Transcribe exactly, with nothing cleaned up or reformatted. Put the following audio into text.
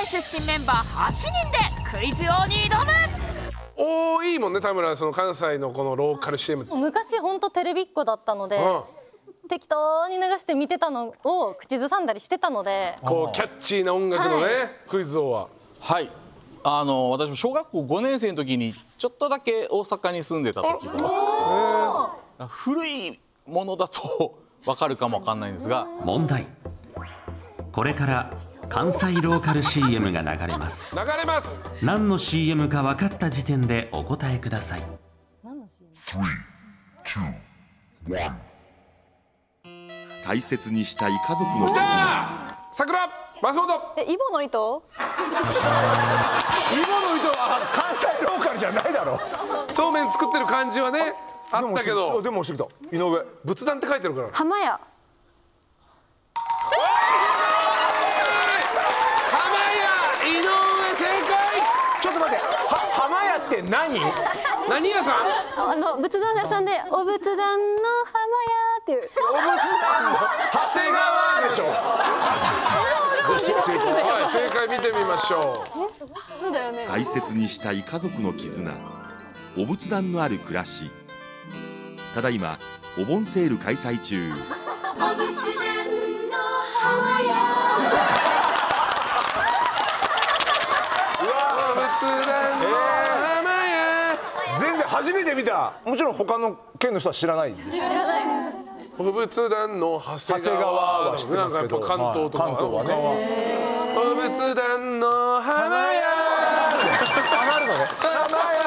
西出身メンバーはちにんでクイズ王に挑む。 多いもんね、田村、その関西のこのローカル シーエム。 昔本当テレビっ子だったので、適当に流して見てたのを口ずさんだりしてたので、 こうキャッチーな音楽のね、はい、クイズ王は。 はい、あの私も小学校ごねん生の時にちょっとだけ大阪に住んでた時が、古いものだとわかるかもわかんないんですが。 問題。これから関西ローカル シーエム が流れます。 流れます。 何の シーエム か分かった時点でお答えください。 何の シーエム？ スリー、ツー、ワン。大切にしたい家族の絆。 桜、松本。 え、イボの糸？ イボの糸は関西ローカルじゃないだろ。 そうめん作ってる感じはね、あったけど。 でも押してきた。井上。 仏壇って書いてるから。 浜屋。 浜屋、井上正解。 ちょっと待って、浜屋って何？ 何屋さん？ あの仏壇屋さんでお仏壇の浜屋っていう。 お仏壇の長谷川でしょ。 はい、正解見てみましょう。 そうだよね。 大切にしたい家族の絆、お仏壇のある暮らし。ただいまお盆セール開催中。お仏壇の浜屋。 お仏壇の浜屋。 全然初めて見た。もちろん他の県の人は知らない。知らないです。 お仏壇の長谷川は知ってますけど、関東とか関東はね。 お仏壇の浜屋。 上がるのね。浜屋。